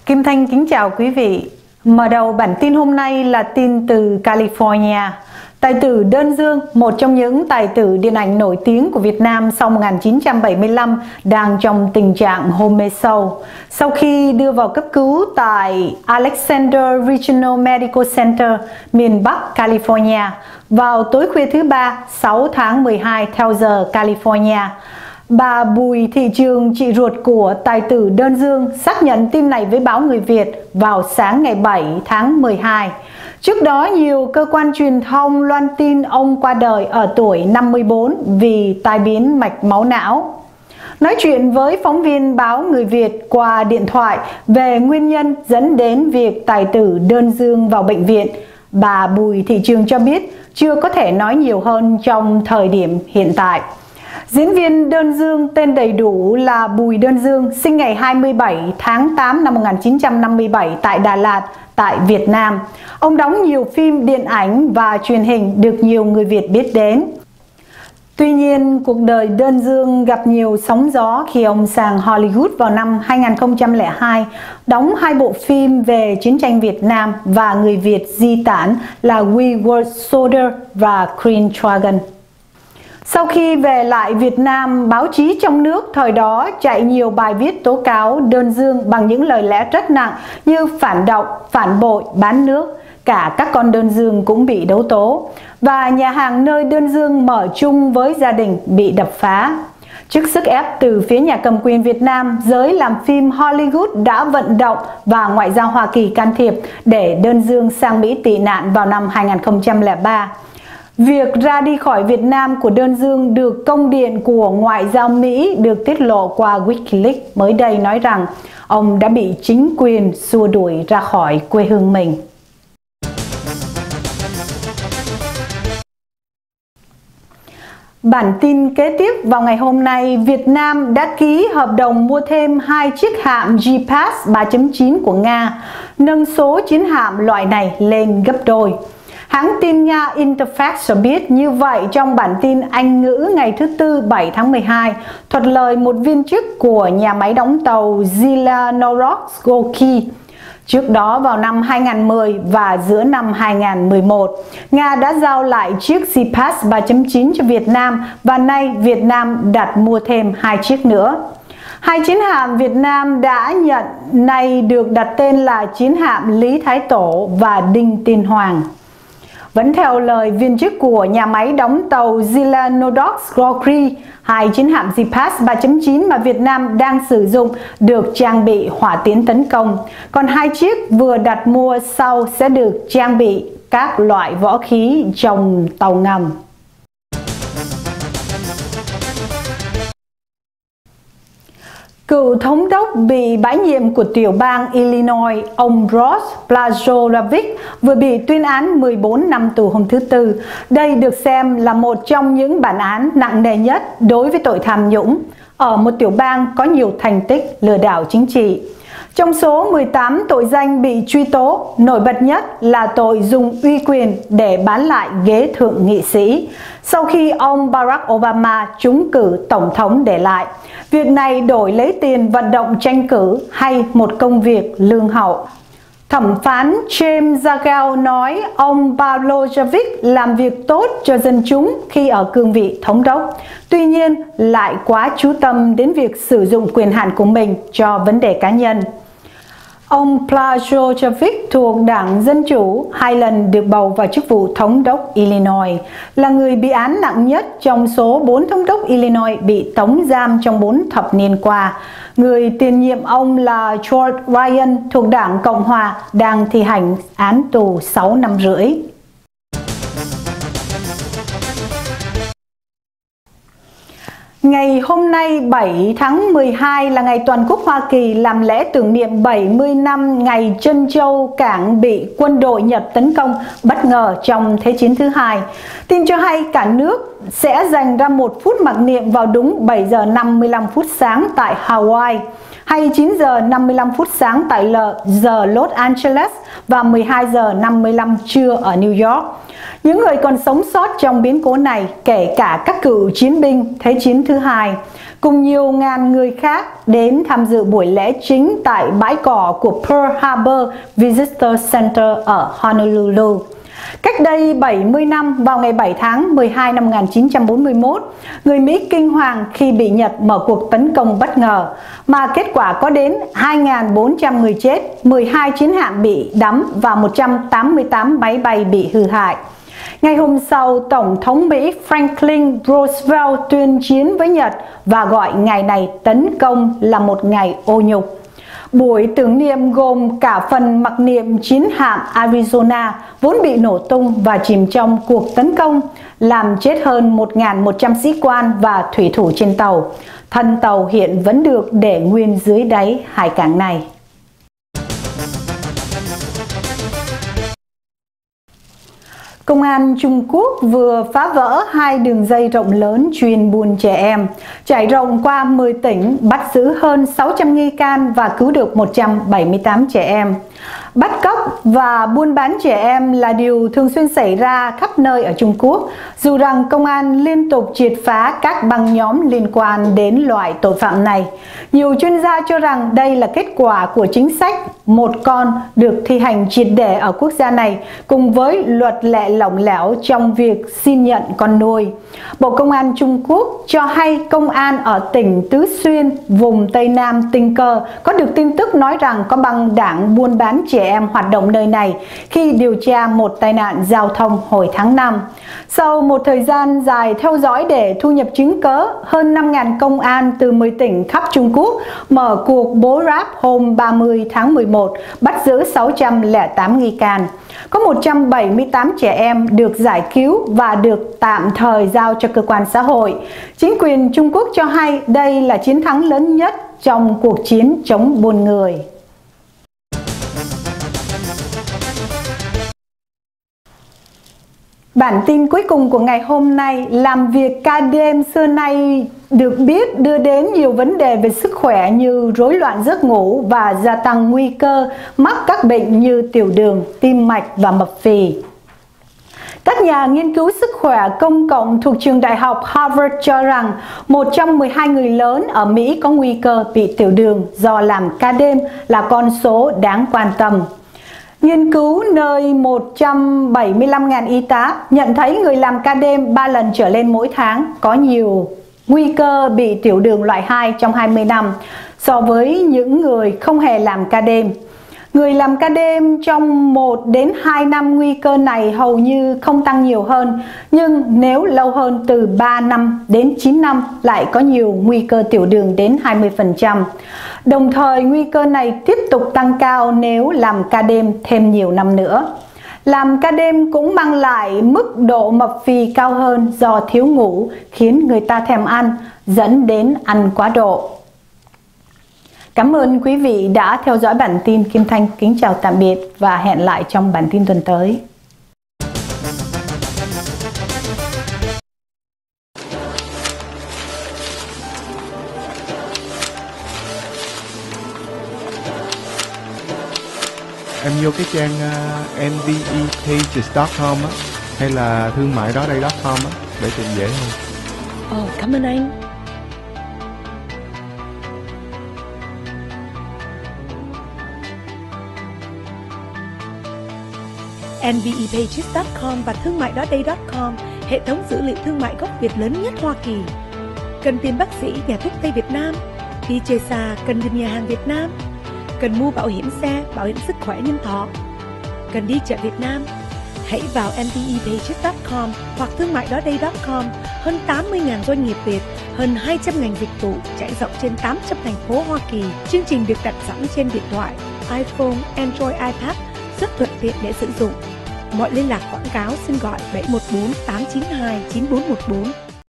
Kim Thanh kính chào quý vị. Mở đầu bản tin hôm nay là tin từ California. Tài tử Đơn Dương, một trong những tài tử điện ảnh nổi tiếng của Việt Nam sau 1975, đang trong tình trạng hôn mê sâu. Sau khi đưa vào cấp cứu tại Alexander Regional Medical Center, miền Bắc California, vào tối khuya thứ Ba, 6 tháng 12 theo giờ California, bà Bùi Thị Trường, chị ruột của tài tử Đơn Dương, xác nhận tin này với báo Người Việt vào sáng ngày 7 tháng 12. Trước đó, nhiều cơ quan truyền thông loan tin ông qua đời ở tuổi 54 vì tai biến mạch máu não. Nói chuyện với phóng viên báo Người Việt qua điện thoại về nguyên nhân dẫn đến việc tài tử Đơn Dương vào bệnh viện, bà Bùi Thị Trường cho biết chưa có thể nói nhiều hơn trong thời điểm hiện tại. Diễn viên Đơn Dương tên đầy đủ là Bùi Đơn Dương, sinh ngày 27 tháng 8 năm 1957 tại Đà Lạt, tại Việt Nam. Ông đóng nhiều phim điện ảnh và truyền hình được nhiều người Việt biết đến. Tuy nhiên, cuộc đời Đơn Dương gặp nhiều sóng gió khi ông sang Hollywood vào năm 2002, đóng 2 bộ phim về chiến tranh Việt Nam và người Việt di tản là We Were Soldiers và Green Dragon. Sau khi về lại Việt Nam, báo chí trong nước thời đó chạy nhiều bài viết tố cáo Đơn Dương bằng những lời lẽ rất nặng như phản động, phản bội, bán nước. Cả các con Đơn Dương cũng bị đấu tố. Và nhà hàng nơi Đơn Dương mở chung với gia đình bị đập phá. Trước sức ép từ phía nhà cầm quyền Việt Nam, giới làm phim Hollywood đã vận động và Ngoại giao Hoa Kỳ can thiệp để Đơn Dương sang Mỹ tị nạn vào năm 2003. Việc ra đi khỏi Việt Nam của Đơn Dương được công điện của Ngoại giao Mỹ được tiết lộ qua Wikileaks mới đây nói rằng ông đã bị chính quyền xua đuổi ra khỏi quê hương mình. Bản tin kế tiếp, vào ngày hôm nay, Việt Nam đã ký hợp đồng mua thêm 2 chiếc hạm JPAS 3.9 của Nga, nâng số chiến hạm loại này lên gấp đôi. Hãng tin Nga Interfax cho biết như vậy trong bản tin Anh ngữ ngày thứ Tư 7 tháng 12, thuật lời một viên chức của nhà máy đóng tàu Zelenorovskoye. Trước đó vào năm 2010 và giữa năm 2011, Nga đã giao lại chiếc JPAS 3.9 cho Việt Nam và nay Việt Nam đặt mua thêm 2 chiếc nữa. 2 chiến hạm Việt Nam đã nhận này được đặt tên là chiến hạm Lý Thái Tổ và Đinh Tiên Hoàng. Vẫn theo lời viên chức của nhà máy đóng tàu Zelenorovskoye, 2 chiến hạm JPAS 3.9 mà Việt Nam đang sử dụng được trang bị hỏa tiễn tấn công, còn 2 chiếc vừa đặt mua sau sẽ được trang bị các loại võ khí trong tàu ngầm. Cựu thống đốc bị bãi nhiệm của tiểu bang Illinois, ông Ross Blagojevich vừa bị tuyên án 14 năm tù hôm thứ Tư. Đây được xem là một trong những bản án nặng nề nhất đối với tội tham nhũng ở một tiểu bang có nhiều thành tích lừa đảo chính trị. Trong số 18 tội danh bị truy tố, nổi bật nhất là tội dùng uy quyền để bán lại ghế thượng nghị sĩ, sau khi ông Barack Obama trúng cử tổng thống để lại. Việc này đổi lấy tiền vận động tranh cử hay một công việc lương hậu. Thẩm phán James Zagel nói ông Blagojevich làm việc tốt cho dân chúng khi ở cương vị thống đốc, tuy nhiên lại quá chú tâm đến việc sử dụng quyền hạn của mình cho vấn đề cá nhân. Ông Blagojevich thuộc Đảng Dân Chủ, 2 lần được bầu vào chức vụ thống đốc Illinois, là người bị án nặng nhất trong số 4 thống đốc Illinois bị tống giam trong 4 thập niên qua. Người tiền nhiệm ông là George Ryan thuộc Đảng Cộng Hòa đang thi hành án tù 6 năm rưỡi. Ngày hôm nay 7 tháng 12 là ngày toàn quốc Hoa Kỳ làm lễ tưởng niệm 70 năm ngày Trân Châu Cảng bị quân đội Nhật tấn công bất ngờ trong Thế chiến thứ 2. Tin cho hay cả nước sẽ dành ra 1 phút mặc niệm vào đúng 7 giờ 55 phút sáng tại Hawaii, hay 9 giờ 55 phút sáng tại giờ Los Angeles và 12 giờ 55 trưa ở New York. Những người còn sống sót trong biến cố này, kể cả các cựu chiến binh Thế chiến thứ thứ hai, cùng nhiều ngàn người khác đến tham dự buổi lễ chính tại bãi cỏ của Pearl Harbor Visitor Center ở Honolulu. Cách đây 70 năm, vào ngày 7 tháng 12 năm 1941, người Mỹ kinh hoàng khi bị Nhật mở cuộc tấn công bất ngờ, mà kết quả có đến 2.400 người chết, 12 chiến hạm bị đắm và 188 máy bay bị hư hại. Ngày hôm sau, Tổng thống Mỹ Franklin Roosevelt tuyên chiến với Nhật và gọi ngày này tấn công là một ngày ô nhục. Buổi tưởng niệm gồm cả phần mặc niệm chiến hạm Arizona vốn bị nổ tung và chìm trong cuộc tấn công, làm chết hơn 1.100 sĩ quan và thủy thủ trên tàu. Thân tàu hiện vẫn được để nguyên dưới đáy hải cảng này. Công an Trung Quốc vừa phá vỡ 2 đường dây rộng lớn chuyên buôn trẻ em, trải rộng qua 10 tỉnh, bắt giữ hơn 600 nghi can và cứu được 178 trẻ em. Bắt cóc và buôn bán trẻ em là điều thường xuyên xảy ra khắp nơi ở Trung Quốc, dù rằng công an liên tục triệt phá các băng nhóm liên quan đến loại tội phạm này. Nhiều chuyên gia cho rằng đây là kết quả của chính sách một con được thi hành triệt để ở quốc gia này, cùng với luật lệ lỏng lẻo trong việc xin nhận con nuôi. Bộ Công an Trung Quốc cho hay công an ở tỉnh Tứ Xuyên, vùng Tây Nam tình cờ có được tin tức nói rằng có băng đảng buôn bán trẻ em hoạt động nơi này khi điều tra một tai nạn giao thông hồi tháng 5. Sau một thời gian dài theo dõi để thu nhập chứng cớ, hơn 5.000 công an từ 10 tỉnh khắp Trung Quốc mở cuộc bố ráp hôm 30 tháng 11, bắt giữ 608 nghi can. Có 178 trẻ em được giải cứu và được tạm thời giao cho cơ quan xã hội. Chính quyền Trung Quốc cho hay đây là chiến thắng lớn nhất trong cuộc chiến chống buôn người. Bản tin cuối cùng của ngày hôm nay, làm việc ca đêm xưa nay được biết đưa đến nhiều vấn đề về sức khỏe như rối loạn giấc ngủ và gia tăng nguy cơ mắc các bệnh như tiểu đường, tim mạch và mập phì. Các nhà nghiên cứu sức khỏe công cộng thuộc trường đại học Harvard cho rằng 1 trong 12 người lớn ở Mỹ có nguy cơ bị tiểu đường do làm ca đêm là con số đáng quan tâm. Nghiên cứu nơi 175.000 y tá nhận thấy người làm ca đêm 3 lần trở lên mỗi tháng có nhiều nguy cơ bị tiểu đường loại 2 trong 20 năm so với những người không hề làm ca đêm. Người làm ca đêm trong 1 đến 2 năm nguy cơ này hầu như không tăng nhiều hơn, nhưng nếu lâu hơn từ 3 năm đến 9 năm lại có nhiều nguy cơ tiểu đường đến 20%. Đồng thời nguy cơ này tiếp tục tăng cao nếu làm ca đêm thêm nhiều năm nữa. Làm ca đêm cũng mang lại mức độ mập phì cao hơn do thiếu ngủ, khiến người ta thèm ăn, dẫn đến ăn quá độ. Cảm ơn quý vị đã theo dõi bản tin. Kim Thanh kính chào tạm biệt và hẹn lại trong bản tin tuần tới. Em vô cái trang nvepages.com á, hay là thương mại đó đây.com á, để tìm dễ hơn. Ồ, cảm ơn anh. nvepages.com và thương mại đó đây.com, hệ thống dữ liệu thương mại gốc Việt lớn nhất Hoa Kỳ. Cần tìm bác sĩ, nhà thuốc Tây Việt Nam, đi chơi xa cần tìm nhà hàng Việt Nam. Cần mua bảo hiểm xe, bảo hiểm sức khỏe nhân thọ. Cần đi chợ Việt Nam. Hãy vào nvepages.com hoặc thương mại đó đây.com. Hơn 80.000 doanh nghiệp Việt, hơn 200 ngành dịch vụ trải rộng trên 800 thành phố Hoa Kỳ. Chương trình được đặt sẵn trên điện thoại, iPhone, Android, iPad, rất thuận tiện để sử dụng. Mọi liên lạc quảng cáo xin gọi 714 892 9414.